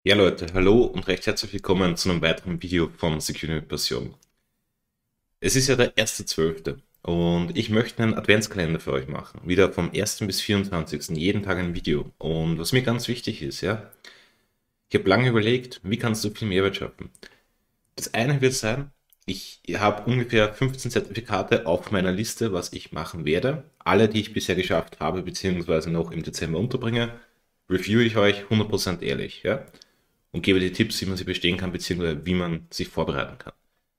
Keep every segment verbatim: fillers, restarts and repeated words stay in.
Ja Leute, hallo und recht herzlich willkommen zu einem weiteren Video von Security mit Passion. Es ist ja der erste Zwölfte und ich möchte einen Adventskalender für euch machen. Wieder vom ersten bis vierundzwanzigsten jeden Tag ein Video. Und was mir ganz wichtig ist, ja, ich habe lange überlegt, wie kannst du viel Mehrwert schaffen. Das eine wird sein, ich habe ungefähr fünfzehn Zertifikate auf meiner Liste, was ich machen werde. Alle, die ich bisher geschafft habe, beziehungsweise noch im Dezember unterbringe, review ich euch hundert Prozent ehrlich, ja, und gebe die Tipps, wie man sie bestehen kann, beziehungsweise wie man sich vorbereiten kann.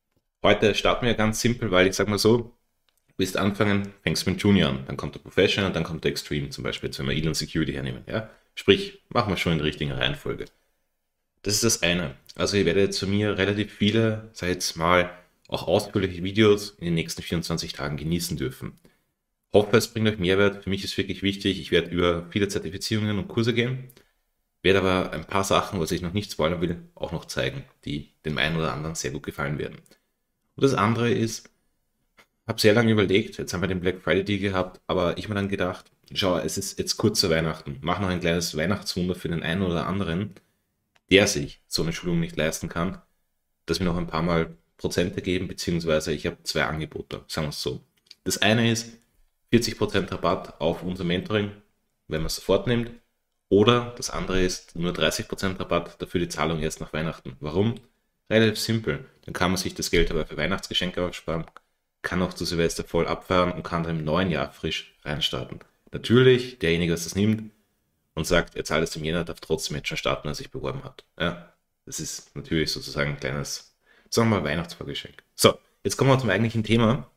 Heute starten wir ganz simpel, weil ich sag mal so, du willst anfangen, fängst mit Junior an, dann kommt der Professional, dann kommt der Extreme, zum Beispiel, jetzt wenn wir Inland Security hernehmen, ja. Sprich, machen wir schon in der richtigen Reihenfolge. Das ist das eine. Also ihr werdet jetzt von mir relativ viele, sag ich jetzt mal, auch ausführliche Videos in den nächsten vierundzwanzig Tagen genießen dürfen. Hoffe, es bringt euch Mehrwert. Für mich ist wirklich wichtig, ich werde über viele Zertifizierungen und Kurse gehen, werde aber ein paar Sachen, was ich noch nicht spoilern will, auch noch zeigen, die dem einen oder anderen sehr gut gefallen werden. Und das andere ist, habe sehr lange überlegt, jetzt haben wir den Black Friday Deal gehabt, aber ich habe mir dann gedacht, schau, es ist jetzt kurz zu Weihnachten, mach noch ein kleines Weihnachtswunder für den einen oder anderen, der sich so eine Schulung nicht leisten kann, dass wir noch ein paar Mal Prozente geben, beziehungsweise ich habe zwei Angebote, sagen wir es so. Das eine ist vierzig Prozent Rabatt auf unser Mentoring, wenn man es sofort nimmt. Oder das andere ist nur dreißig Prozent Rabatt, dafür die Zahlung erst nach Weihnachten. Warum? Relativ simpel. Dann kann man sich das Geld aber für Weihnachtsgeschenke aufsparen, kann auch zu Silvester voll abfahren und kann dann im neuen Jahr frisch reinstarten. Natürlich, derjenige, der das nimmt und sagt, er zahlt es im Jänner, darf trotzdem jetzt schon starten, als er sich beworben hat. Ja, das ist natürlich sozusagen ein kleines, sagen wir mal, Weihnachtsvorgeschenk. So, jetzt kommen wir zum eigentlichen Thema.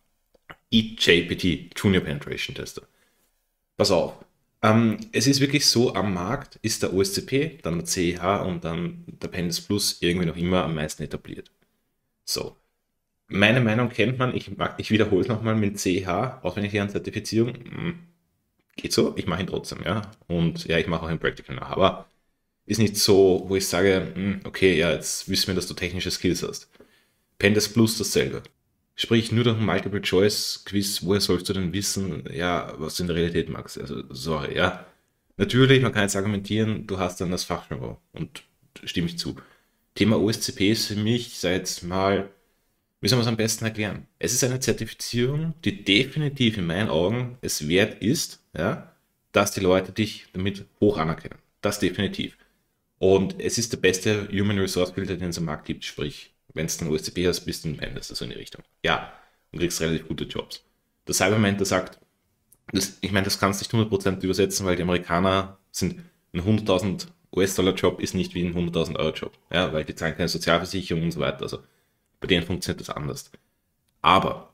E J P T, Junior Penetration Tester. Pass auf. Ähm, es ist wirklich so, am Markt ist der O S C P, dann der C E H und dann der Pendis Plus irgendwie noch immer am meisten etabliert. So. Meine Meinung kennt man, ich, mag, ich wiederhole es nochmal mit C E H, auswendig lernen, Zertifizierung, hm, geht so, ich mache ihn trotzdem, ja. Und ja, ich mache auch ein Practical nach, aber ist nicht so, wo ich sage, hm, okay, ja, jetzt wissen wir, dass du technische Skills hast. Pendes Plus dasselbe. Sprich, nur durch ein Multiple-Choice-Quiz, woher sollst du denn wissen, ja, was du in der Realität magst? Also, sorry, ja. Natürlich, man kann jetzt argumentieren, du hast dann das Fachjargon und stimme ich zu. Thema O S C P ist für mich, sei jetzt mal, wie soll man es am besten erklären? Es ist eine Zertifizierung, die definitiv in meinen Augen es wert ist, ja, dass die Leute dich damit hoch anerkennen. Das definitiv. Und es ist der beste Human Resource Builder, den es am Markt gibt. Sprich, wenn du einen O S C P hast, bist du ein Endless, also in die Richtung. Ja, und kriegst relativ gute Jobs. Der Cyberman, der sagt, das, ich meine, das kannst du nicht hundert Prozent übersetzen, weil die Amerikaner sind, ein hunderttausend U S-Dollar-Job ist nicht wie ein hunderttausend Euro-Job. Ja, weil die zahlen keine Sozialversicherung und so weiter. Also bei denen funktioniert das anders. Aber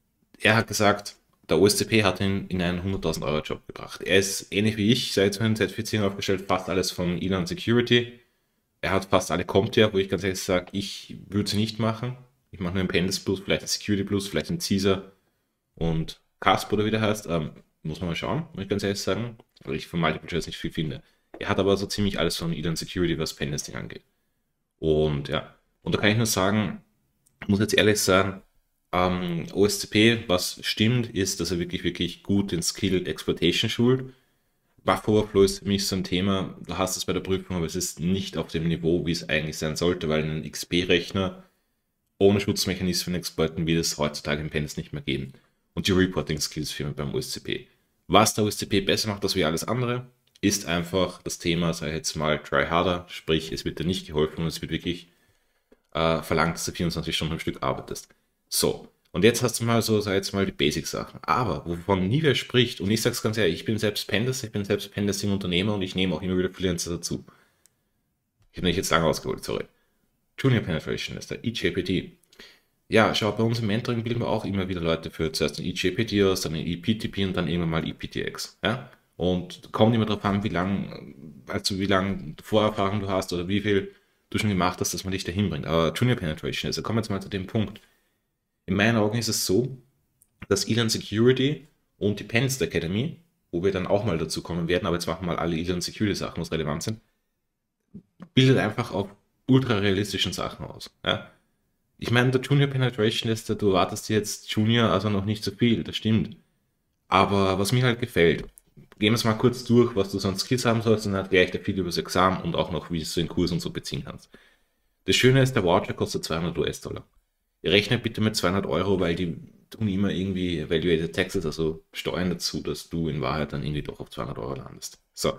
er hat gesagt, der O S C P hat ihn in einen hunderttausend Euro Job gebracht. Er ist ähnlich wie ich, seit seiner Zertifizierung aufgestellt, fast alles von Elan Security. Er hat fast alle CompTIA, wo ich ganz ehrlich sage, ich würde sie nicht machen. Ich mache nur ein Pendis Plus, vielleicht ein Security Plus, vielleicht ein Caesar und Casp oder wie der heißt. Ähm, muss man mal schauen, muss ich ganz ehrlich sagen, weil ich von Multiple Choice nicht viel finde. Er hat aber so ziemlich alles von Elan Security, was Pentesting angeht. Und ja, und da kann ich nur sagen, ich muss jetzt ehrlich sagen, ähm, O S C P, was stimmt, ist, dass er wirklich, wirklich gut den Skill Exploitation schult. Buffer Overflow ist für mich so ein Thema, du hast es bei der Prüfung, aber es ist nicht auf dem Niveau, wie es eigentlich sein sollte, weil ein X P-Rechner ohne Schutzmechanismen exploiten wird es heutzutage im Penis nicht mehr geben. Und die Reporting Skills fehlen beim O S C P. Was der O S C P besser macht als wie alles andere, ist einfach das Thema, sei jetzt mal try harder, sprich, es wird dir nicht geholfen und es wird wirklich äh, verlangt, dass du vierundzwanzig Stunden am Stück arbeitest. So, und jetzt hast du mal so, sag jetzt mal, die Basic-Sachen. Aber wovon nie wer spricht, und ich sag's ganz ehrlich, ich bin selbst Penders, ich bin selbst Penders-Unternehmer und ich nehme auch immer wieder Freelancer dazu. Ich habe nicht jetzt lange ausgeholt, sorry. Junior Penetration ist der E J P T. Ja, schau, bei uns im Mentoring bilden wir auch immer wieder Leute für zuerst den E J P T aus, dann den E P T P und dann irgendwann mal E P T X. Ja? Und kommt immer darauf an, wie lang, also wie lange Vorerfahrung du hast oder wie viel du schon gemacht hast, dass man dich dahin bringt. Aber Junior Penetration, also kommen wir jetzt mal zu dem Punkt. In meinen Augen ist es so, dass Elan Security und die Penst Academy, wo wir dann auch mal dazu kommen werden, aber jetzt machen wir mal alle Elan Security Sachen, was relevant sind, bildet einfach auf ultra realistischen Sachen aus. Ja? Ich meine, der Junior Penetration ist, du erwartest jetzt Junior, also noch nicht so viel, das stimmt. Aber was mir halt gefällt, gehen wir es mal kurz durch, was du sonst Skills haben sollst und dann erkläre ich dir viel über das Examen und auch noch, wie du den Kurs und so beziehen kannst. Das Schöne ist, der Voucher kostet zweihundert US-Dollar. Ihr rechnet bitte mit zweihundert Euro, weil die tun immer irgendwie Valuated Taxes, also Steuern dazu, dass du in Wahrheit dann irgendwie doch auf zweihundert Euro landest. So,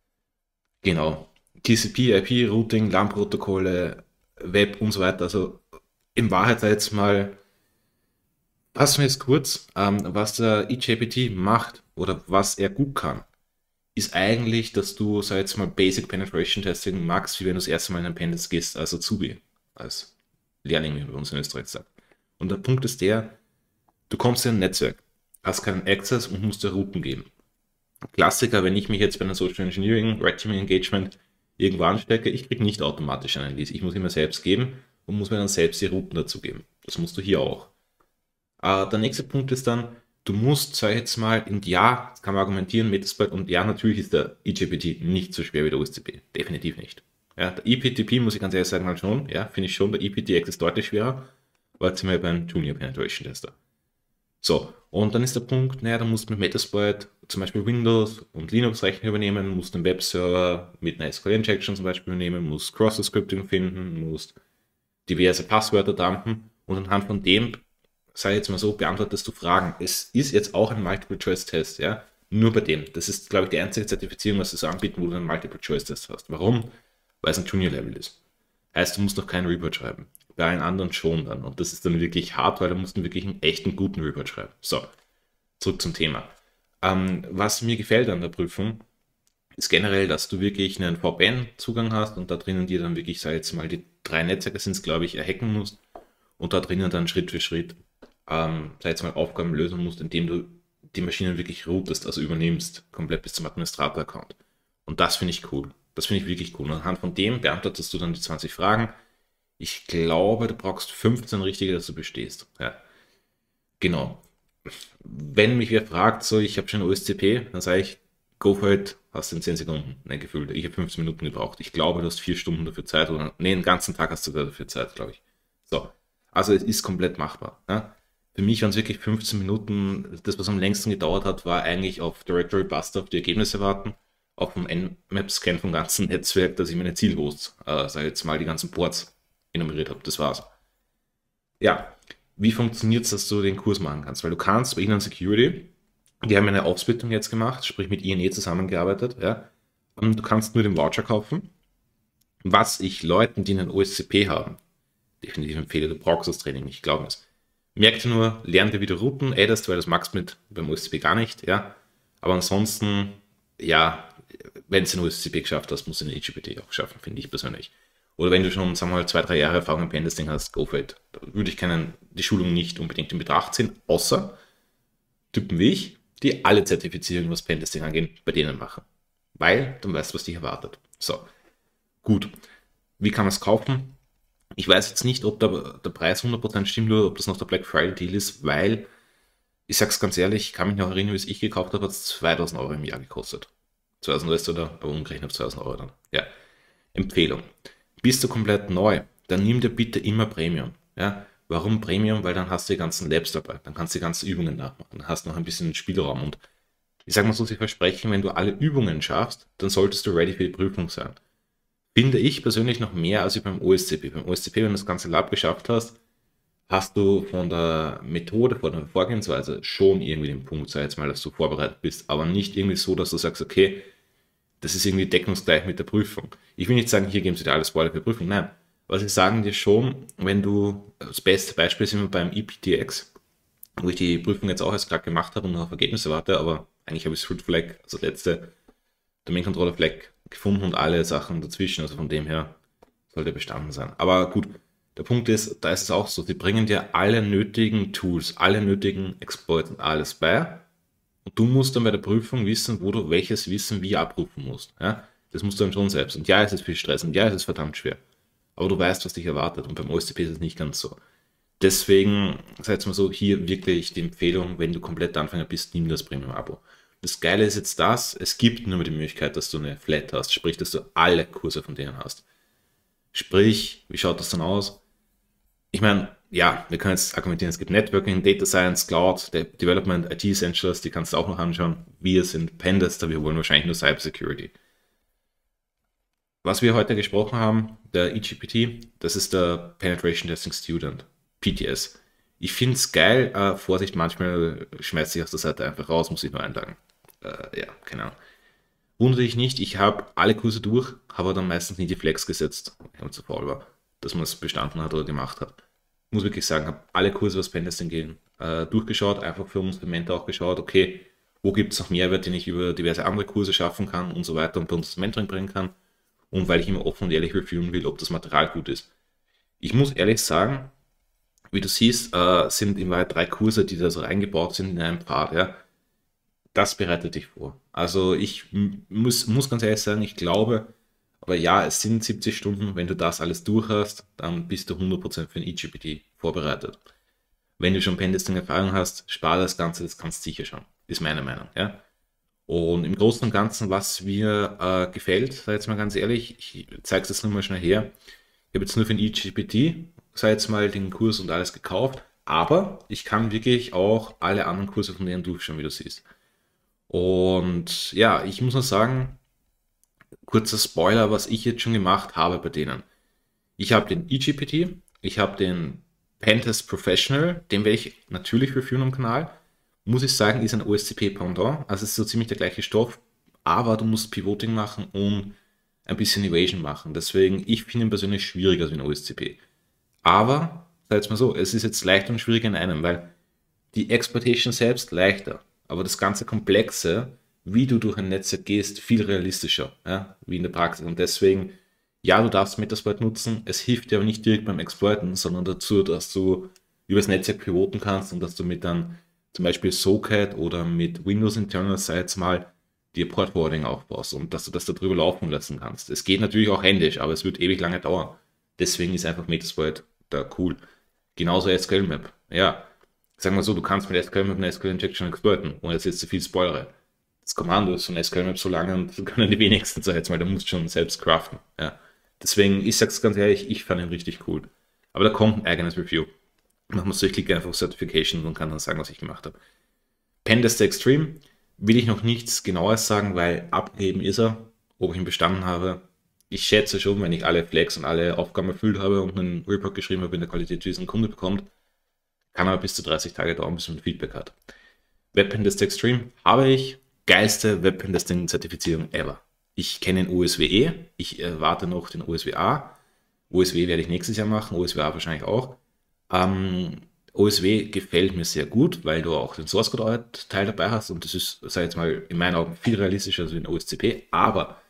genau. T C P, I P, Routing, LAN-Protokolle, Web und so weiter. Also in Wahrheit jetzt mal, fassen wir jetzt kurz, ähm, was der E J P T macht oder was er gut kann, ist eigentlich, dass du, sag jetzt mal, Basic Penetration Testing magst, wie wenn du das erste Mal in ein Pendants gehst, als Azubi, als Lehrling, wie man bei uns in Österreich sagt. Und der Punkt ist der, du kommst in ein Netzwerk, hast keinen Access und musst dir Routen geben. Klassiker, wenn ich mich jetzt bei einer Social Engineering, Red Teaming Engagement irgendwo anstecke, ich kriege nicht automatisch einen Lead. Ich muss immer selbst geben und muss mir dann selbst die Routen dazu geben. Das musst du hier auch. Äh, der nächste Punkt ist dann, du musst, sag ich jetzt mal, in Ja, das kann man argumentieren, Metasploit, und ja, natürlich ist der E J P T nicht so schwer wie der O S C P. Definitiv nicht. Ja, der E P T P, muss ich ganz ehrlich sagen, halt schon, ja, finde ich schon, der E P T X ist deutlich schwerer, weil jetzt sind wir beim Junior Penetration Tester. So, und dann ist der Punkt, naja, da musst du mit Metasploit zum Beispiel Windows und Linux-Rechner übernehmen, musst einen Webserver mit einer S Q L-Injection zum Beispiel übernehmen, musst Cross-Scripting finden, musst diverse Passwörter dumpen und anhand von dem, sei jetzt mal so, beantwortest du Fragen. Es ist jetzt auch ein Multiple-Choice-Test, ja, nur bei dem. Das ist, glaube ich, die einzige Zertifizierung, was sie so anbieten, wo du einen Multiple-Choice-Test hast. Warum? Weil es ein Junior-Level ist. Heißt, du musst noch keinen Report schreiben. Bei allen anderen schon dann. Und das ist dann wirklich hart, weil du musst wirklich einen echten guten Report schreiben. So, zurück zum Thema. Ähm, was mir gefällt an der Prüfung, ist generell, dass du wirklich einen V P N-Zugang hast und da drinnen dir dann wirklich, sag jetzt mal, die drei Netzwerke sind es, glaube ich, erhacken musst und da drinnen dann Schritt für Schritt, ähm, sag jetzt mal, Aufgaben lösen musst, indem du die Maschinen wirklich routest, also übernimmst, komplett bis zum Administrator-Account. Und das finde ich cool. Das finde ich wirklich cool. Und anhand von dem beantwortest du dann die zwanzig Fragen. Ich glaube, du brauchst fünfzehn richtige, dass du bestehst. Ja, genau. Wenn mich wer fragt, so, ich habe schon O S C P, dann sage ich, go for it, hast du in zehn Sekunden. Nein, gefühlt. Ich habe fünfzehn Minuten gebraucht. Ich glaube, du hast vier Stunden dafür Zeit. Oder, nee, den ganzen Tag hast du dafür Zeit, glaube ich. So, also es ist komplett machbar. Ja? Für mich waren es wirklich fünfzehn Minuten. Das, was am längsten gedauert hat, war eigentlich auf Directory Buster auf die Ergebnisse warten, auf dem Nmap-Scan vom ganzen Netzwerk, dass ich meine Zielhosts, äh, sage jetzt mal, die ganzen Ports enumeriert habe. Das war's. Ja, wie funktioniert es, dass du den Kurs machen kannst? Weil du kannst bei Ihnen Security, die haben eine Aufsplittung jetzt gemacht, sprich mit I N E zusammengearbeitet, ja. Und du kannst nur den Voucher kaufen. Was ich Leuten, die einen O S C P haben, definitiv empfehle, du brauchst das Training nicht, glaub mir's. Merk dir nur, lern dir wieder Routen, addest, weil das magst du mit beim O S C P gar nicht, ja. Aber ansonsten, ja, wenn du den O S C P geschafft hast, musst du den E G P T auch schaffen, finde ich persönlich. Oder wenn du schon, sagen wir mal, zwei, drei Jahre Erfahrung im Pentesting hast, go for it. Da würde ich keinen, die Schulung nicht unbedingt in Betracht ziehen, außer Typen wie ich, die alle Zertifizierungen, was Pentesting angeht, bei denen machen. Weil dann weißt du, was dich erwartet. So, gut. Wie kann man es kaufen? Ich weiß jetzt nicht, ob der, der Preis hundert Prozent stimmt oder ob das noch der Black Friday Deal ist, weil, ich sag's ganz ehrlich, ich kann mich noch erinnern, wie es ich gekauft habe, hat es zweitausend Euro im Jahr gekostet. zweitausend US-Dollar, aber umgerechnet auf zweitausend Euro dann. Ja, Empfehlung. Bist du komplett neu, dann nimm dir bitte immer Premium. Ja? Warum Premium? Weil dann hast du die ganzen Labs dabei, dann kannst du die ganzen Übungen nachmachen, dann hast du noch ein bisschen Spielraum und ich sage mal so, sie versprechen, wenn du alle Übungen schaffst, dann solltest du ready für die Prüfung sein. Finde ich persönlich noch mehr als beim O S C P. Beim O S C P, wenn du das ganze Lab geschafft hast, hast du von der Methode, von der Vorgehensweise schon irgendwie den Punkt, sei jetzt mal, dass du vorbereitet bist, aber nicht irgendwie so, dass du sagst, okay, das ist irgendwie deckungsgleich mit der Prüfung. Ich will nicht sagen, hier geben sie dir alles Spoiler für Prüfung. Nein, was ich sagen dir schon, wenn du, das beste Beispiel sind wir beim E P T X, wo ich die Prüfung jetzt auch erst gerade gemacht habe und noch auf Ergebnisse warte, aber eigentlich habe ich das Root Flag, also letzte Domain Controller Flag gefunden und alle Sachen dazwischen, also von dem her sollte bestanden sein. Aber gut, der Punkt ist, da ist es auch so, sie bringen dir alle nötigen Tools, alle nötigen Exploits und alles bei. Und du musst dann bei der Prüfung wissen, wo du welches Wissen wie abrufen musst. Ja? Das musst du dann schon selbst. Und ja, es ist viel Stress und ja, es ist verdammt schwer. Aber du weißt, was dich erwartet. Und beim O S C P ist es nicht ganz so. Deswegen, sag jetzt mal so, hier wirklich die Empfehlung, wenn du komplett Anfänger bist, nimm das Premium-Abo. Das Geile ist jetzt das, es gibt nur die Möglichkeit, dass du eine Flat hast. Sprich, dass du alle Kurse von denen hast. Sprich, wie schaut das dann aus? Ich meine, ja, wir können jetzt argumentieren, es gibt Networking, Data Science, Cloud, De Development, I T Essentials, die kannst du auch noch anschauen. Wir sind Pentester, wir wollen wahrscheinlich nur Cybersecurity. Was wir heute gesprochen haben, der E G P T, das ist der Penetration Testing Student, P T S. Ich finde es geil, äh, Vorsicht, manchmal schmeißt sich aus der Seite einfach raus, muss ich nur eintragen. Äh, ja, keine Ahnung. Wundere dich nicht, ich habe alle Kurse durch, habe dann meistens nie die Flex gesetzt, weil man zu faul war, dass man es bestanden hat oder gemacht hat. Muss wirklich sagen, habe alle Kurse, was Pentesting gehen, äh, durchgeschaut, einfach für unsere Mentor auch geschaut, okay, wo gibt es noch Mehrwert, den ich über diverse andere Kurse schaffen kann und so weiter und bei uns das Mentoring bringen kann. Und weil ich immer offen und ehrlich reviewen will, ob das Material gut ist. Ich muss ehrlich sagen, wie du siehst, äh, sind in Wahrheit drei Kurse, die da so reingebaut sind in einem Part. Ja. Das bereitet dich vor. Also ich muss, muss ganz ehrlich sagen, ich glaube, aber ja, es sind siebzig Stunden. Wenn du das alles durch hast, dann bist du hundert Prozent für ein E G P T vorbereitet. Wenn du schon Pentesting-Erfahrung hast, spare das Ganze, das kannst du sicher schon. Ist meine Meinung. Ja. Und im Großen und Ganzen, was mir äh, gefällt, sag jetzt mal ganz ehrlich, ich zeige es jetzt nur mal schnell her. Ich habe jetzt nur für den E G P T, sag jetzt mal, den Kurs und alles gekauft, aber ich kann wirklich auch alle anderen Kurse von denen durchschauen, wie du siehst. Und ja, ich muss nur sagen, kurzer Spoiler, was ich jetzt schon gemacht habe bei denen. Ich habe den E G P T, ich habe den Pentest Professional, den werde ich natürlich reviewen am Kanal. Muss ich sagen, ist ein O S C P-Pendant. Also es ist so ziemlich der gleiche Stoff, aber du musst Pivoting machen und ein bisschen Evasion machen. Deswegen, ich finde ihn persönlich schwieriger als ein O S C P. Aber, sag jetzt mal so, es ist jetzt leichter und schwieriger in einem, weil die Exploitation selbst leichter, aber das ganze Komplexe, wie du durch ein Netzwerk gehst, viel realistischer, ja, wie in der Praxis. Und deswegen, ja, du darfst Metasploit nutzen, es hilft dir aber nicht direkt beim Exploiten, sondern dazu, dass du übers Netzwerk pivoten kannst und dass du mit dann zum Beispiel Socket oder mit Windows Internal Sites mal dir Port Forwarding aufbaust und dass du das darüber laufen lassen kannst. Es geht natürlich auch händisch, aber es wird ewig lange dauern. Deswegen ist einfach Metasploit da cool. Genauso S Q L Map. Ja, sagen wir so, du kannst mit S Q L Map eine S Q L Injection exploiten, ohne jetzt jetzt zu viel spoilere. Das Kommando ist von S Q L Map so lange und das können die wenigsten, sag jetzt mal, da musst du schon selbst craften. Ja. Deswegen, ich sag's ganz ehrlich, ich fand ihn richtig cool. Aber da kommt ein eigenes Review. Machen wir so, ich klicke einfach auf Certification und kann dann sagen, was ich gemacht habe. Pentester Extreme will ich noch nichts Genaues sagen, weil abgeben ist er, ob ich ihn bestanden habe. Ich schätze schon, wenn ich alle Flags und alle Aufgaben erfüllt habe und einen Report geschrieben habe in der Qualität, wie es ein Kunde bekommt, kann aber bis zu dreißig Tage dauern, bis man ein Feedback hat. Webpentester Extreme habe ich, geilste Webpentesting-Zertifizierung ever. Ich kenne den O S W E, ich erwarte noch den O S W A. O S W werde ich nächstes Jahr machen, O S W A wahrscheinlich auch. Ähm, O S W gefällt mir sehr gut, weil du auch den Source Code Teil dabei hast und das ist, sag ich jetzt mal, in meinen Augen viel realistischer als ein O S C P, aber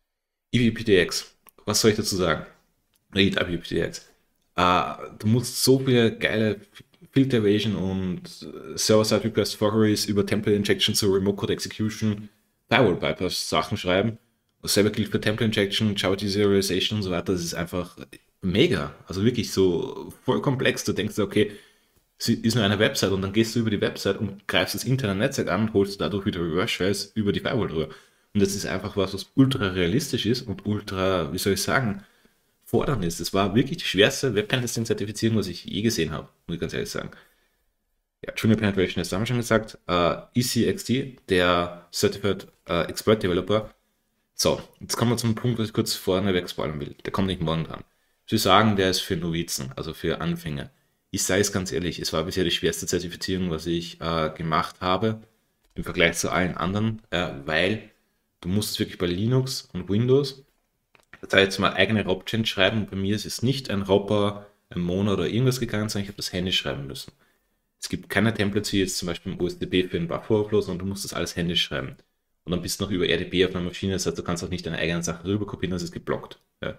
I P P T X, was soll ich dazu sagen? Read I P P T X. Äh, du musst so viele geile Filter Evasion und Server-Side Request Forgeries über Template Injection zu Remote Code Execution, Firewall Bypass Sachen schreiben. Dasselbe gilt für Template Injection, Java Serialization und so weiter. Das ist einfach mega. Also wirklich so voll komplex. Du denkst, okay, es ist nur eine Website und dann gehst du über die Website und greifst das interne Netzwerk an und holst dadurch wieder Reverse-Files über die Firewall drüber. Und das ist einfach was, was ultra realistisch ist und ultra, wie soll ich sagen, fordernd ist. Das war wirklich die schwerste Webpentesting-Zertifizierung, was ich je gesehen habe, muss ich ganz ehrlich sagen. Ja, Junior Penetration ist, haben wir schon gesagt. Äh, E C X T, der Certified äh, Expert Developer. So, jetzt kommen wir zum Punkt, was ich kurz vorne wegspoilern will. Der kommt nicht morgen dran. Ich will sagen, der ist für Novizen, also für Anfänger. Ich sage es ganz ehrlich, es war bisher die schwerste Zertifizierung, was ich äh, gemacht habe, im Vergleich zu allen anderen, äh, weil du musst es wirklich bei Linux und Windows, da jetzt mal eigene R O P-Chain schreiben. Bei mir ist es nicht ein Robber, ein Mono oder irgendwas gegangen, sondern ich habe das händisch schreiben müssen. Es gibt keine Templates wie jetzt zum Beispiel im O S D B für einen Buffer-Overflow, sondern du musst das alles händisch schreiben. Und dann bist du noch über R D B auf einer Maschine, das heißt, du kannst auch nicht deine eigenen Sachen rüberkopieren, das ist geblockt. Ja.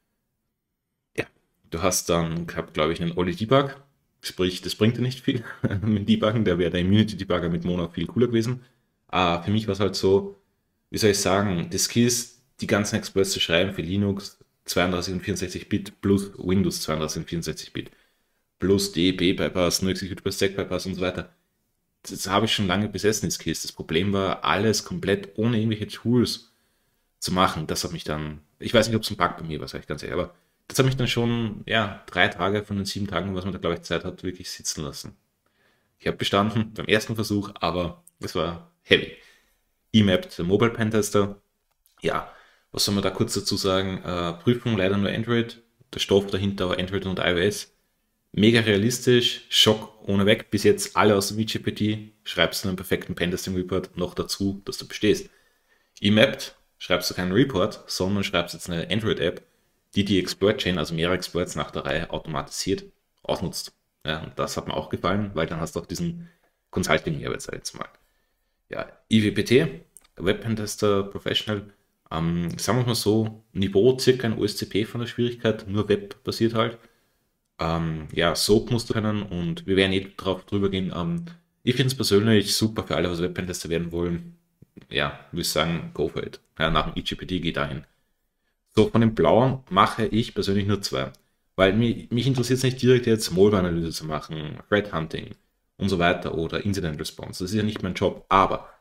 Ja. Du hast dann gehabt, glaube ich, einen Oli Debug, sprich, das bringt dir nicht viel mit Debuggen, da wäre der Immunity Debugger mit Mono viel cooler gewesen. Aber für mich war es halt so, wie soll ich sagen, die Skills, die ganzen Exploits zu schreiben für Linux zweiunddreißig und vierundsechzig Bit plus Windows zweiunddreißig und vierundsechzig Bit plus D B Bypass, No Executable Stack Bypass und so weiter. Das habe ich schon lange besessen, die Skills. Das Problem war, alles komplett ohne irgendwelche Tools zu machen. Das hat mich dann, ich weiß nicht, ob es ein Bug bei mir war, sag ich ganz ehrlich, aber das hat mich dann schon, ja, drei Tage von den sieben Tagen, was man da, glaube ich, Zeit hat, wirklich sitzen lassen. Ich habe bestanden beim ersten Versuch, aber es war heavy. E mapped, der Mobile Pentester. Ja, was soll man da kurz dazu sagen? Äh, Prüfung leider nur Android. Der Stoff dahinter war Android und iOS. Mega realistisch, Schock ohne weg. Bis jetzt alle aus V G P T. Schreibst du einen perfekten Pentesting Report noch dazu, dass du bestehst. E mapped, schreibst du keinen Report, sondern schreibst jetzt eine Android-App, die die Exploit-Chain, also mehrere Exploits nach der Reihe automatisiert ausnutzt. Ja, und das hat mir auch gefallen, weil dann hast du auch diesen Consulting-Mehrwert, sag ich jetzt mal. Ja, I W P T, Web Pentester Professional, ähm, sagen wir mal so, Niveau circa ein O S C P von der Schwierigkeit, nur Web-basiert halt. Ähm, ja, Soap musst du können und wir werden eh drauf drüber gehen. Ähm, ich finde es persönlich super für alle, was Web Pentester werden wollen. Ja, würde ich sagen, go for it. Ja, nach dem I G P T geht dahin. So, von den blauen mache ich persönlich nur zwei. Weil mich, mich interessiert es nicht direkt jetzt Malware-Analyse zu machen, Threat Hunting und so weiter oder Incident Response. Das ist ja nicht mein Job. Aber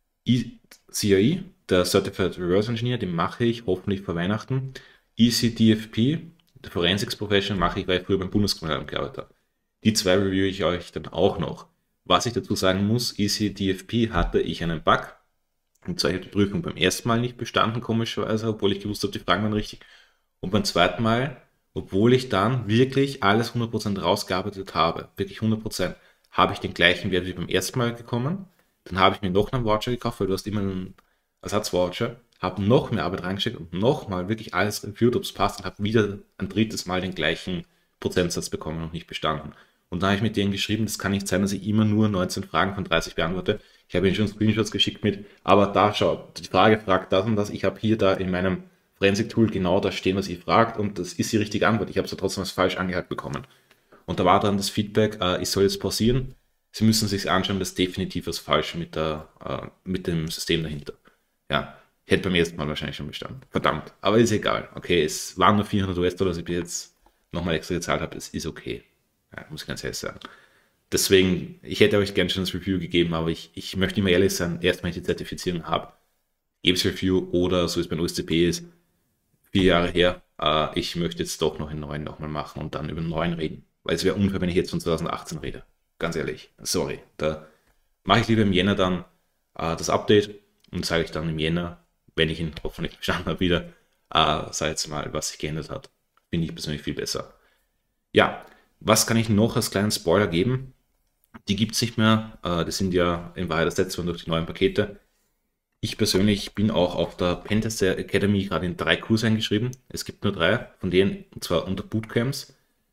C R E, der Certified Reverse Engineer, den mache ich hoffentlich vor Weihnachten. E C D F P, der Forensics Professional, mache ich, weil ich früher beim Bundeskriminalamt gearbeitet habe. Die zwei review ich euch dann auch noch. Was ich dazu sagen muss, E C D F P hatte ich einen Bug. Und zwar, ich habe die Prüfung beim ersten Mal nicht bestanden, komischerweise, obwohl ich gewusst habe, die Fragen waren richtig. Und beim zweiten Mal, obwohl ich dann wirklich alles hundert Prozent rausgearbeitet habe, wirklich hundert Prozent, habe ich den gleichen Wert wie beim ersten Mal bekommen. Dann habe ich mir noch einen Voucher gekauft, weil du hast immer einen Ersatzvoucher, habe noch mehr Arbeit reingesteckt und nochmal wirklich alles reviewed, ob es passt und habe wieder ein drittes Mal den gleichen Prozentsatz bekommen und nicht bestanden. Und da habe ich mit denen geschrieben, das kann nicht sein, dass ich immer nur neunzehn Fragen von dreißig beantworte. Ich habe ihnen schon Screenshots geschickt mit, aber da, schau, die Frage fragt das und das. Ich habe hier da in meinem Forensik-Tool genau das stehen, was ihr fragt und das ist die richtige Antwort. Ich habe es trotzdem als falsch angehört bekommen. Und da war dann das Feedback, äh, ich soll jetzt pausieren. Sie müssen sich anschauen, das ist definitiv was falsch mit, der, äh, mit dem System dahinter. Ja, hätte beim ersten Mal wahrscheinlich schon bestanden. Verdammt, aber ist egal. Okay, es waren nur vierhundert U S-Dollar, dass ich jetzt nochmal extra gezahlt habe. Es ist okay. Ja, muss ich ganz ehrlich sagen. Deswegen, ich hätte euch gerne schon das Review gegeben, aber ich, ich möchte immer ehrlich sein, erst wenn ich die Zertifizierung habe, gebe es Review oder so wie es beim O S C P ist, vier Jahre her, äh, ich möchte jetzt doch noch einen neuen nochmal machen und dann über einen neuen reden. Weil es wäre unfair, wenn ich jetzt von zwanzig achtzehn rede. Ganz ehrlich, sorry. Da mache ich lieber im Jänner dann äh, das Update und sage ich dann im Jänner, wenn ich ihn hoffentlich bestanden habe, wieder, äh, sag jetzt mal, was sich geändert hat. Finde ich persönlich viel besser. Ja, was kann ich noch als kleinen Spoiler geben? Die gibt es nicht mehr. Äh, das sind ja in Wahrheit ersetzt worden durch die neuen Pakete. Ich persönlich bin auch auf der Pentester Academy gerade in drei Kurse eingeschrieben. Es gibt nur drei von denen, und zwar unter Bootcamps.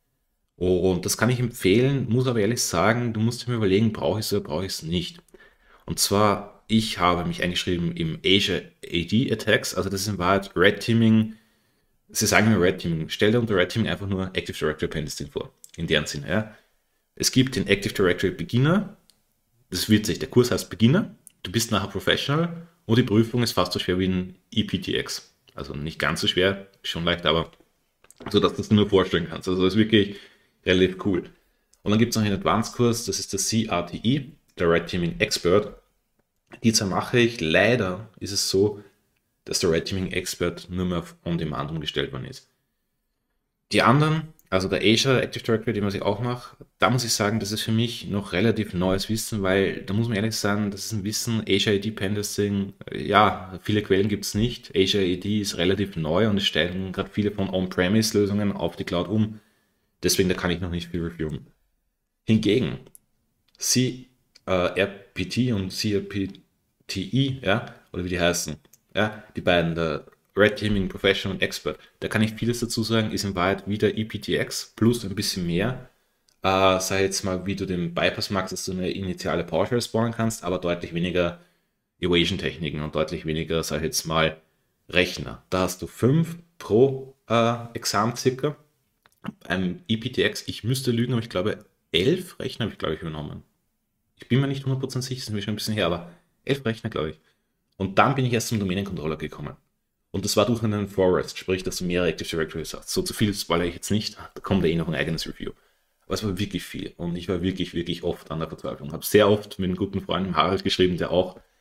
Und das kann ich empfehlen, muss aber ehrlich sagen, du musst dir mal überlegen, brauche ich es oder brauche ich es nicht. Und zwar, ich habe mich eingeschrieben im Azure A D Attacks, also das ist in Wahrheit Red Teaming. Sie sagen mir Red Teaming. Stell dir unter Red Teaming einfach nur Active Directory Pentesting vor, in deren Sinne. Ja. Es gibt den Active Directory Beginner, das wird sich, der Kurs heißt Beginner, du bist nachher Professional und die Prüfung ist fast so schwer wie ein E P T X. Also nicht ganz so schwer, schon leicht, aber so, dass du das nur vorstellen kannst. Also das ist wirklich relativ cool. Und dann gibt es noch einen Advanced-Kurs, das ist der C R T E, der Red Teaming Expert. Die zwei mache ich. Leider ist es so, dass der Red Teaming Expert nur mehr auf On-Demand umgestellt worden ist. Die anderen, also der Azure Active Directory, den was ich auch mache, da muss ich sagen, das ist für mich noch relativ neues Wissen, weil da muss man ehrlich sagen, das ist ein Wissen, Azure A D Pentesting, ja, viele Quellen gibt es nicht. Azure A D ist relativ neu und es steigen gerade viele von On-Premise-Lösungen auf die Cloud um. Deswegen, da kann ich noch nicht viel reviewen. Hingegen, C R P T und C R P T E, ja, oder wie die heißen, ja, die beiden, der Red Teaming Professional und Expert, da kann ich vieles dazu sagen, ist in Wahrheit wieder E P T X plus ein bisschen mehr. Äh, sei jetzt mal, wie du den Bypass machst, dass du eine initiale PowerShell spawnen kannst, aber deutlich weniger Evasion-Techniken und deutlich weniger, sag ich jetzt mal, Rechner. Da hast du fünf pro äh, Examen circa. Beim E P T X, ich müsste lügen, aber ich glaube, elf Rechner habe ich, glaube ich, übernommen. Ich bin mir nicht hundert Prozent sicher, das ist mir schon ein bisschen her, aber elf Rechner, glaube ich. Und dann bin ich erst zum Domänencontroller gekommen. Und das war durch einen Forest, sprich, dass du mehrere Active Directories hast. So zu viel spoilere ich jetzt nicht, da kommt ja eh noch ein eigenes Review. Aber es war wirklich viel und ich war wirklich, wirklich oft an der Verzweiflung. Habe sehr oft mit einem guten Freund Harald geschrieben, der auch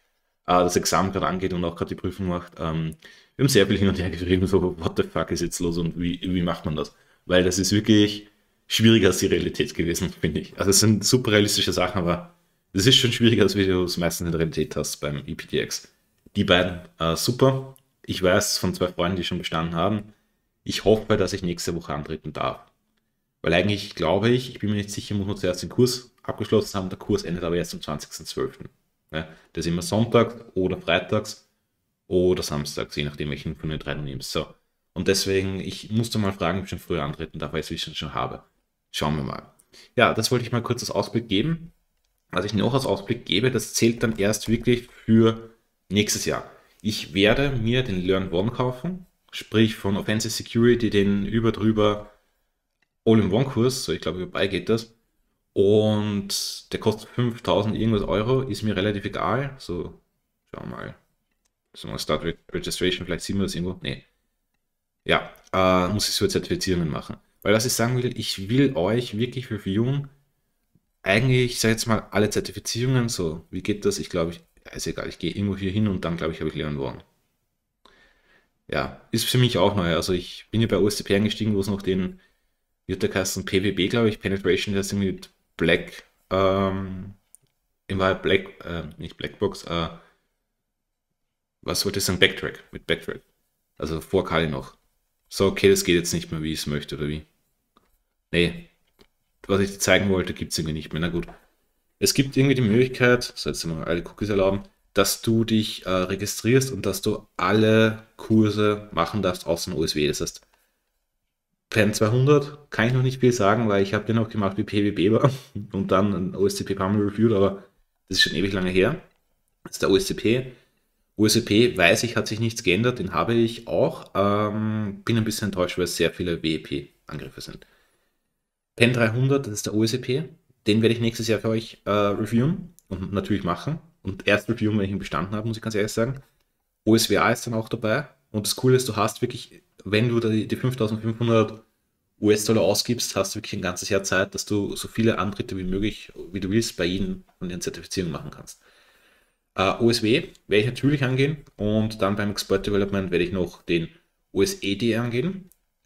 das Examen gerade angeht und auch gerade die Prüfung macht. Ähm, wir haben sehr viel hin und her geschrieben, so, what the fuck ist jetzt los und wie, wie macht man das? Weil das ist wirklich schwieriger als die Realität gewesen, finde ich. Also es sind super realistische Sachen, aber es ist schon schwieriger, als wie du es meistens in der Realität hast beim E P T X. Die beiden, äh, super. Ich weiß von zwei Freunden, die schon bestanden haben. Ich hoffe, dass ich nächste Woche antreten darf. Weil eigentlich glaube ich, ich bin mir nicht sicher, muss man zuerst den Kurs abgeschlossen haben. Der Kurs endet aber erst am zwanzigsten zwölften. Ja, das ist immer sonntags oder freitags oder samstags, je nachdem, welchen von den drei du nimmst. So. Und deswegen, ich musste mal fragen, ob ich schon früher antreten darf, weil ich es schon, schon habe. Schauen wir mal. Ja, das wollte ich mal kurz als Ausblick geben. Was ich noch als Ausblick gebe, das zählt dann erst wirklich für nächstes Jahr. Ich werde mir den Learn One kaufen, sprich von Offensive Security, den über drüber All-in-One-Kurs, so ich glaube, überall geht das. Und der kostet fünftausend irgendwas Euro, ist mir relativ egal. So, schauen wir mal. So mal Start Registration, vielleicht sehen wir das irgendwo. Nee. Ja, äh, muss ich so Zertifizierungen machen. Weil was ich sagen will, ich will euch wirklich für Jung eigentlich, ich sage jetzt mal, alle Zertifizierungen, so, wie geht das? Ich glaube, ich, ja, ist egal, ich gehe irgendwo hier hin und dann, glaube ich, habe ich Learn One. Ja, ist für mich auch neu. Also ich bin ja bei O S C P eingestiegen, wo es noch den, wie hat der geheißen, P W B, glaube ich, Penetration Testing mit Black, ähm, in Wahrheit Black, äh, nicht Blackbox, äh, was wollte ich sagen, Backtrack, mit Backtrack. Also vor Kali noch. So, okay, das geht jetzt nicht mehr, wie ich es möchte, oder wie? Nee, was ich dir zeigen wollte, gibt es irgendwie nicht mehr. Na gut. Es gibt irgendwie die Möglichkeit, so jetzt mal alle Cookies erlauben, dass du dich äh, registrierst und dass du alle Kurse machen darfst außer O S W. Das heißt, Pen zweihundert kann ich noch nicht viel sagen, weil ich habe den auch gemacht, wie P W B war und dann ein O S C P paar Mal reviewed, aber das ist schon ewig lange her. Das ist der O S C P. O S C P, weiß ich, hat sich nichts geändert, den habe ich auch. Ähm, bin ein bisschen enttäuscht, weil es sehr viele W E P-Angriffe sind. Pen dreihundert, das ist der O S C P. Den werde ich nächstes Jahr für euch äh, reviewen und natürlich machen. Und erst reviewen, wenn ich ihn bestanden habe, muss ich ganz ehrlich sagen. O S W A ist dann auch dabei. Und das Coole ist, du hast wirklich, wenn du die, die fünftausendfünfhundert U S-Dollar ausgibst, hast du wirklich ein ganzes Jahr Zeit, dass du so viele Antritte wie möglich, wie du willst, bei jedem von den Zertifizierungen machen kannst. Uh, O S W werde ich natürlich angehen und dann beim Export Development werde ich noch den O S E D angehen.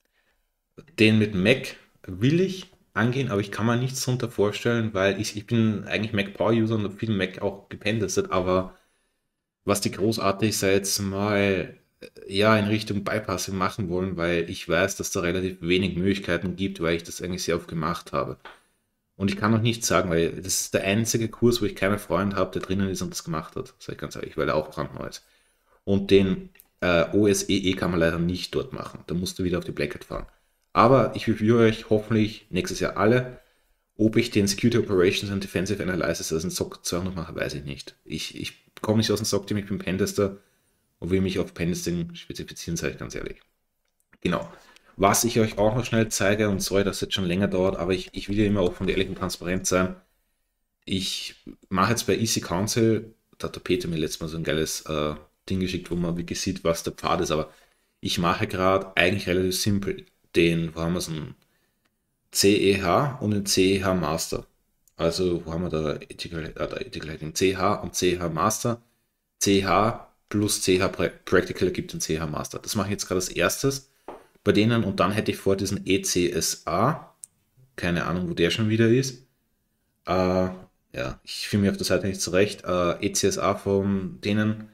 Den mit Mac will ich angehen, aber ich kann mir nichts darunter vorstellen, weil ich, ich bin eigentlich Mac Power User und habe viel Mac auch gependestet, aber was die großartig sei jetzt mal ja in Richtung Bypassing machen wollen, weil ich weiß, dass da relativ wenig Möglichkeiten gibt, weil ich das eigentlich sehr oft gemacht habe. Und ich kann noch nichts sagen, weil das ist der einzige Kurs, wo ich keinen Freund habe, der drinnen ist und das gemacht hat, sage ich ganz ehrlich, weil er auch brandneu ist. Und den äh, O S E E kann man leider nicht dort machen. Da musst du wieder auf die Black Hat fahren. Aber ich review euch hoffentlich nächstes Jahr alle. Ob ich den Security Operations und Defensive Analysis als ein S O C zweihundert mache, weiß ich nicht. Ich, ich komme nicht aus dem S O C-Team, ich bin Pentester und will mich auf Pentesting spezifizieren, sage ich ganz ehrlich. Genau. Was ich euch auch noch schnell zeige, und sorry, dass es jetzt schon länger dauert, aber ich, ich will ja immer offen und ehrlich und transparent sein. Ich mache jetzt bei Easy Council, da hat der Peter mir letztes Mal so ein geiles äh, Ding geschickt, wo man wirklich sieht, was der Pfad ist, aber ich mache gerade eigentlich relativ simpel den, wo haben wir so einen C E H und den C E H Master. Also, wo haben wir da Ethical, äh, Ethical Hacking? C E H und C E H Master. C E H plus C E H Practical ergibt den C E H Master. Das mache ich jetzt gerade als erstes bei denen und dann hätte ich vor diesen E C S A, keine Ahnung, wo der schon wieder ist. Äh, ja, ich finde mich auf der Seite nicht zurecht. Äh, E C S A von denen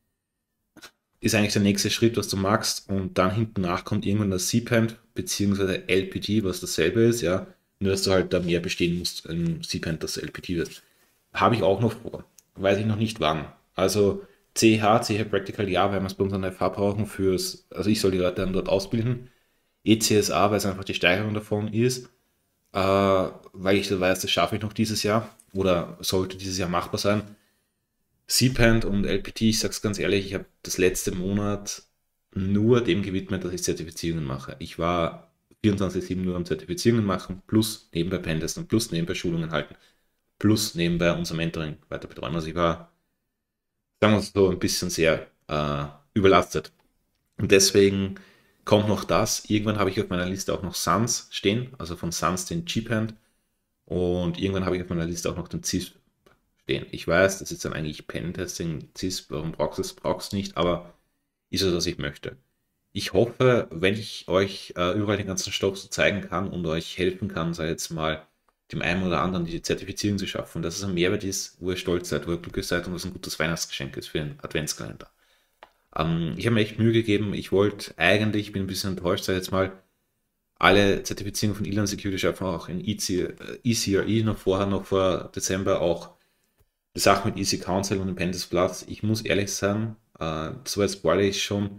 ist eigentlich der nächste Schritt, was du magst und dann hinten nach kommt irgendwann das C P A N bzw. L P T, was dasselbe ist, ja, nur dass du halt da mehr bestehen musst im C P A N, dass du L P T wirst. Habe ich auch noch vor, weiß ich noch nicht wann. Also C H, C H Practical, ja, weil wir es bei uns an der F H brauchen fürs, also ich soll die Leute dann dort ausbilden. E C S A, weil es einfach die Steigerung davon ist, äh, weil ich weiß, das schaffe ich noch dieses Jahr oder sollte dieses Jahr machbar sein. C P A N und L P T, ich sag's ganz ehrlich, ich habe das letzte Monat nur dem gewidmet, dass ich Zertifizierungen mache. Ich war vierundzwanzig sieben nur am Zertifizierungen machen, plus nebenbei Pentesten, plus nebenbei Schulungen halten, plus nebenbei unser Mentoring weiter betreuen. Also ich war, sagen wir so, ein bisschen sehr äh, überlastet. Und deswegen kommt noch das. Irgendwann habe ich auf meiner Liste auch noch Suns stehen, also von Suns den G P A N. Und irgendwann habe ich auf meiner Liste auch noch den C I S stehen. Ich weiß, das ist dann eigentlich Pentesting, C I S, warum brauchst du es, brauchst du nicht, aber ist es, was ich möchte. Ich hoffe, wenn ich euch äh, überall den ganzen Stoff so zeigen kann und euch helfen kann, sei jetzt mal dem einen oder anderen die Zertifizierung zu schaffen, dass es ein Mehrwert ist, wo ihr stolz seid, wo ihr glücklich seid und was ein gutes Weihnachtsgeschenk ist für den Adventskalender. Ähm, ich habe mir echt Mühe gegeben. Ich wollte eigentlich, ich bin ein bisschen enttäuscht, sag jetzt mal, alle Zertifizierungen von Elan Security schaffen, auch in E C R E noch vorher, noch vor Dezember auch die Sache mit Easy Council und dem Pentest Plus. Ich muss ehrlich sagen, äh, so als spoiler ich schon,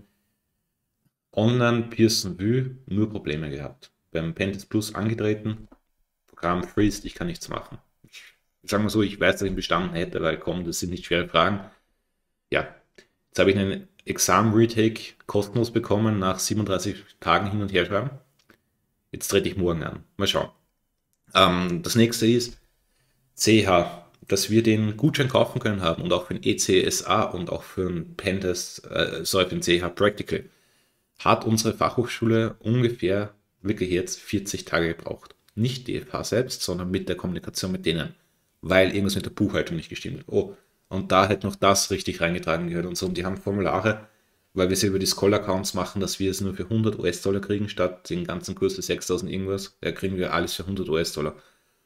online Pearson Vue nur Probleme gehabt. Beim Pentest Plus angetreten, Programm freest, ich kann nichts machen. Ich, sagen wir so, ich weiß, dass ich bestanden hätte, weil komm, das sind nicht schwere Fragen. Ja, jetzt habe ich einen Examen-Retake kostenlos bekommen nach siebenunddreißig Tagen hin und her schreiben. Jetzt trete ich morgen an. Mal schauen. Ähm, das nächste ist C H, dass wir den Gutschein kaufen können haben und auch für den E C S A und auch für den Pentest, äh, sorry, für den C H Practical, hat unsere Fachhochschule ungefähr wirklich jetzt vierzig Tage gebraucht. Nicht die F H selbst, sondern mit der Kommunikation mit denen, weil irgendwas mit der Buchhaltung nicht gestimmt hat. Oh, und da hätte noch das richtig reingetragen gehört und so. Und die haben Formulare, weil wir es über die Scholar-Accounts machen, dass wir es nur für hundert US-Dollar kriegen, statt den ganzen Kurs für sechstausend irgendwas. Da kriegen wir alles für hundert US-Dollar.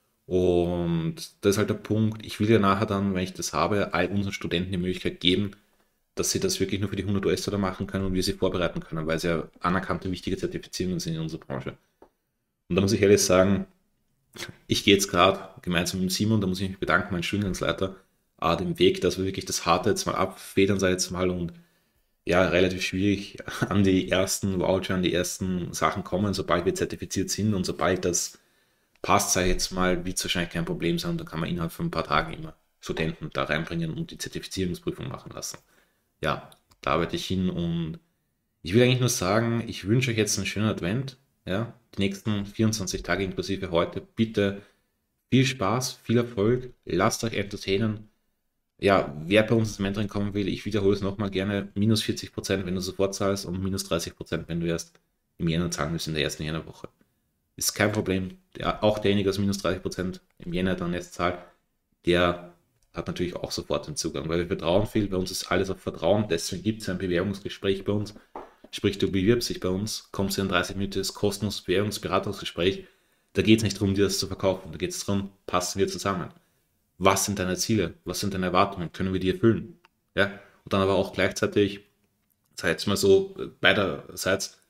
Und das ist halt der Punkt. Ich will ja nachher dann, wenn ich das habe, all unseren Studenten die Möglichkeit geben, dass sie das wirklich nur für die hundert US-Dollar machen können und wir sie vorbereiten können, weil es ja anerkannte wichtige Zertifizierungen sind in unserer Branche. Und da muss ich ehrlich sagen, ich gehe jetzt gerade gemeinsam mit Simon, da muss ich mich bedanken, mein Studiengangsleiter, äh, den Weg, dass wir wirklich das Harte jetzt mal abfedern, sei jetzt mal, und ja, relativ schwierig an die ersten Voucher, an die ersten Sachen kommen, sobald wir zertifiziert sind und sobald das passt, sei jetzt mal, wird es wahrscheinlich kein Problem sein, da kann man innerhalb von ein paar Tagen immer Studenten da reinbringen und die Zertifizierungsprüfung machen lassen. Ja, da arbeite ich hin und ich will eigentlich nur sagen, ich wünsche euch jetzt einen schönen Advent, ja, die nächsten vierundzwanzig Tage inklusive heute, bitte viel Spaß, viel Erfolg, lasst euch entertainen. Ja, wer bei uns ins Mentoring kommen will, ich wiederhole es nochmal gerne, minus vierzig Prozent, wenn du sofort zahlst und minus dreißig Prozent, wenn du erst im Jänner zahlen müsst, in der ersten Jännerwoche. Ist kein Problem. Der, auch derjenige, der minus dreißig Prozent im Jänner dann erst zahlt, der hat natürlich auch sofort den Zugang, weil wir vertrauen viel, bei uns ist alles auf Vertrauen, deswegen gibt es ein Bewerbungsgespräch bei uns, sprich du bewirbst dich bei uns, kommst in ein dreißig minütiges kostenloses Bewerbungsberatungsgespräch, da geht es nicht darum, dir das zu verkaufen, da geht es darum, passen wir zusammen. Was sind deine Ziele? Was sind deine Erwartungen? Können wir die erfüllen? Ja? Und dann aber auch gleichzeitig, sei jetzt mal so, beiderseits,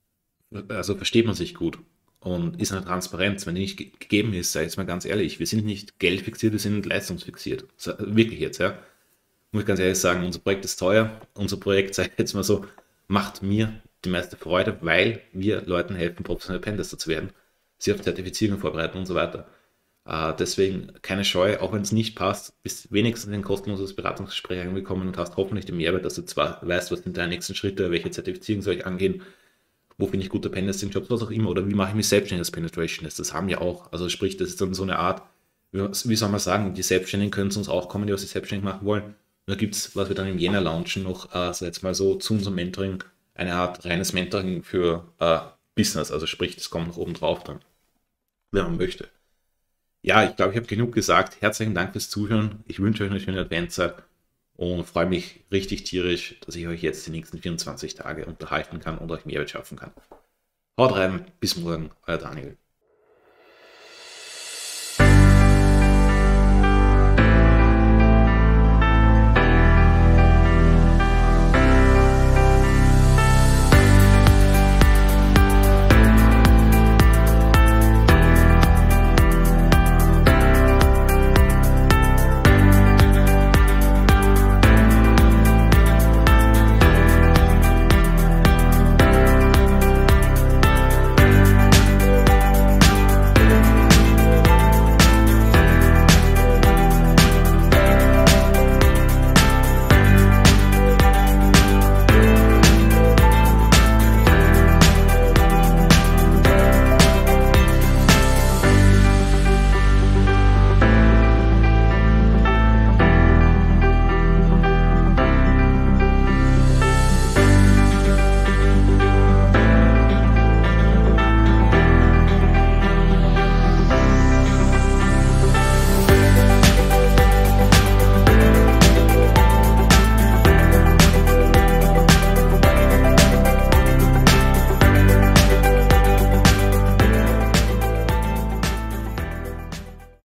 also versteht man sich gut und ist eine Transparenz, wenn die nicht gegeben ist, sei jetzt mal ganz ehrlich, wir sind nicht geldfixiert, wir sind leistungsfixiert. Wirklich jetzt, ja. Muss ich ganz ehrlich sagen, unser Projekt ist teuer, unser Projekt, sei jetzt mal so, macht mir die meiste Freude, weil wir Leuten helfen, professionelle Pentester zu werden, sie auf Zertifizierung vorbereiten und so weiter. Uh, deswegen keine Scheu, auch wenn es nicht passt, bist wenigstens in ein kostenloses Beratungsgespräch angekommen und hast hoffentlich den Mehrwert, dass du zwar weißt, was sind deine nächsten Schritte, welche Zertifizierung soll ich angehen, wo finde ich gute Pentesting-Jobs, was auch immer, oder wie mache ich mich selbstständig als Penetration-Test, das haben wir auch, also sprich, das ist dann so eine Art, wie soll man sagen, die Selbstständigen können zu uns auch kommen, die was sie selbstständig machen wollen, und da gibt es, was wir dann im Jänner launchen, noch, uh, so jetzt mal so zu unserem Mentoring, eine Art reines Mentoring für uh, Business, also sprich, das kommt noch oben drauf dann, wenn man möchte. Ja, ich glaube, ich habe genug gesagt. Herzlichen Dank fürs Zuhören. Ich wünsche euch eine schöne Adventszeit und freue mich richtig tierisch, dass ich euch jetzt die nächsten vierundzwanzig Tage unterhalten kann und euch Mehrwert schaffen kann. Haut rein, bis morgen, euer Daniel.